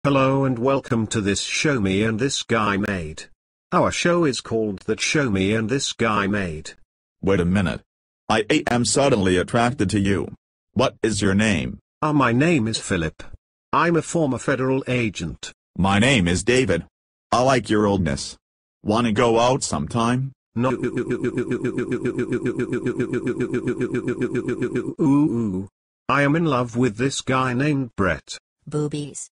Hello and welcome to this Show Me and This Guy Made. Our show is called That Show Me and This Guy Made. Wait a minute. I am suddenly attracted to you. What is your name? My name is Philip. I'm a former federal agent. My name is David. I like your oldness. Wanna go out sometime? No. I am in love with this guy named Brett. Boobies.